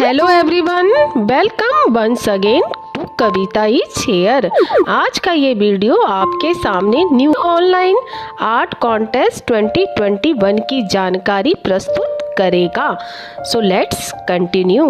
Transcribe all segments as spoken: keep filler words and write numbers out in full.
Hello everyone, welcome once again to Kavita is here. आज का ये वीडियो आपके सामने new online art contest twenty twenty one की जानकारी प्रस्तुत करेगा। So let's continue.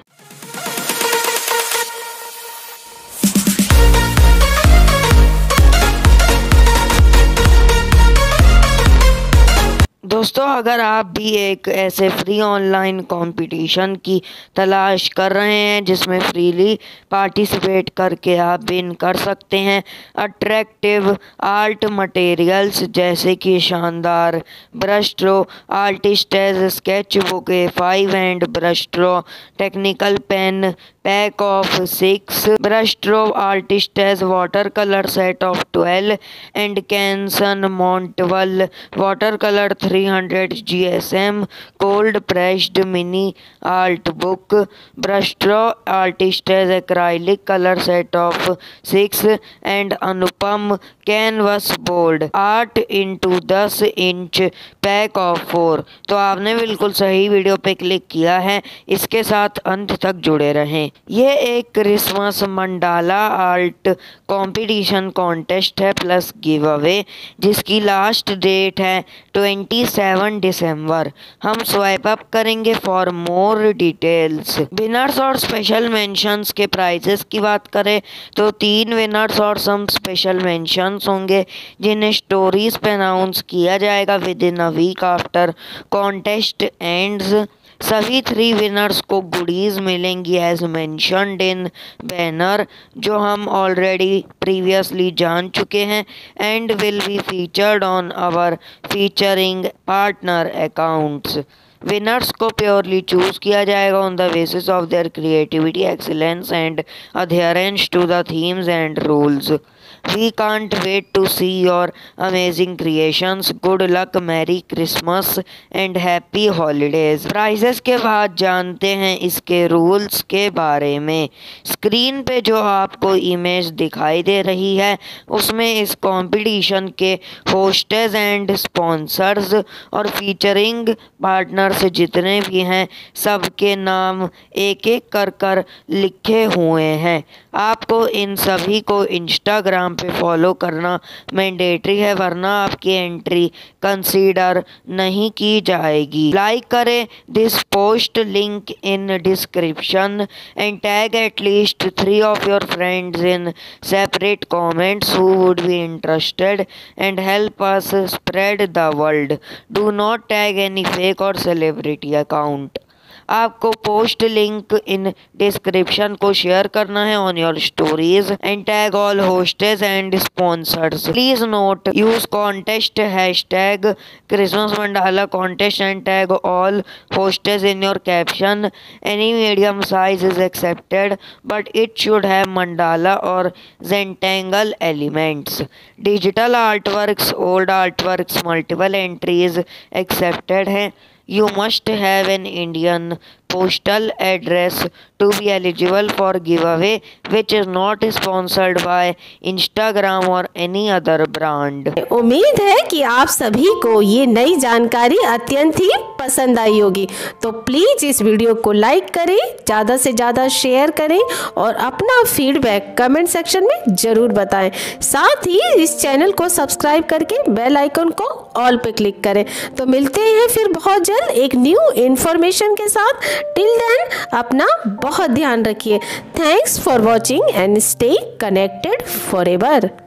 दोस्तों, अगर आप भी एक ऐसे फ्री ऑनलाइन कंपटीशन की तलाश कर रहे हैं जिसमें फ्रीली पार्टिसिपेट करके आप विन कर सकते हैं अट्रैक्टिव आर्ट मटेरियल्स जैसे कि शानदार Brustro, artists sketch book A five and Brustro, technical pen pack of six, Brustro artists water colour set of twelve and Canson Montval water colour three hundred G S M cold pressed mini art book, Brustro artists acrylic colour set of six and Anupam canvas board eight into दस inch pack of four. तो आपने बिल्कुल सही video पे click किया है, इसके साथ अंत तक जुड़े रहें। ये एक Christmas mandala art competition contest है प्लस गिव अवे, जिसकी लास्ट डेट है ट्वेंटी सेवन दिसंबर। हम स्वाइप अप करेंगे फॉर मोर डिटेल्स। विनर्स और स्पेशल मेंशंस के प्राइजेस की बात करें तो तीन विनर्स और सम स्पेशल मेंशंस होंगे जिन्हें स्टोरीज पे अनाउंस किया जाएगा within a week after contest ends. सभी थ्री विनर्स को गुडीज मिलेंगी एज मेंशन्ड इन बैनर, जो हम ऑलरेडी प्रीवियसली जान चुके हैं, and will be featured on our featuring partner accounts. Winners को प्योरली चूज किया जाएगा on the basis of their creativity, excellence and adherence to the themes and rules. We can't wait to see your amazing creations. Good luck, Merry Christmas and Happy Holidays. Prizes के बाद जानते हैं इसके rules के बारे में। Screen पे जो आपको इमेज दिखाई दे रही है उसमें इस कंपटीशन के होस्टेस एंड स्पॉन्सर्स और फीचरिंग पार्टनर्स जितने भी हैं सबके नाम एक एक कर कर लिखे हुए हैं। आपको इन सभी को इंस्टाग्राम पे फॉलो करना मैंडेटरी है, वरना आपकी एंट्री कंसीडर नहीं की जाएगी। लाइक करें this post link in description and tag at least three of your friends in separate comments who would be interested and help us spread the world. Do not tag any fake और celebrity account. आपको post link in description को share करना है on your stories and tag all hostess and sponsors. Please note use contest hashtag Christmas mandala contest and tag all hostess in your caption. Any medium size is accepted but it should have mandala और zentangle elements. Digital artworks, old artworks, multiple entries accepted हैं। You must have an Indian postal address to be eligible for giveaway, which is not sponsored by Instagram or any other brand. उम्मीद है कि आप सभी को ये नई जानकारी अत्यंत ही पसंद आई होगी, तो प्लीज इस वीडियो को लाइक करें, ज़्यादा से ज़्यादा शेयर करें और अपना फीडबैक कमेंट सेक्शन में ज़रूर बताएं। साथ ही इस चैनल को सब्सक्राइब करके बेल आइकन को ऑल पे क्लिक करें। तो मिलते हैं फिर बहुत जल्द एक न्यू इन्फॉर्मेशन के साथ। टिल देन अपना बहुत ध्यान रखिए। Thanks for watching and stay connected forever.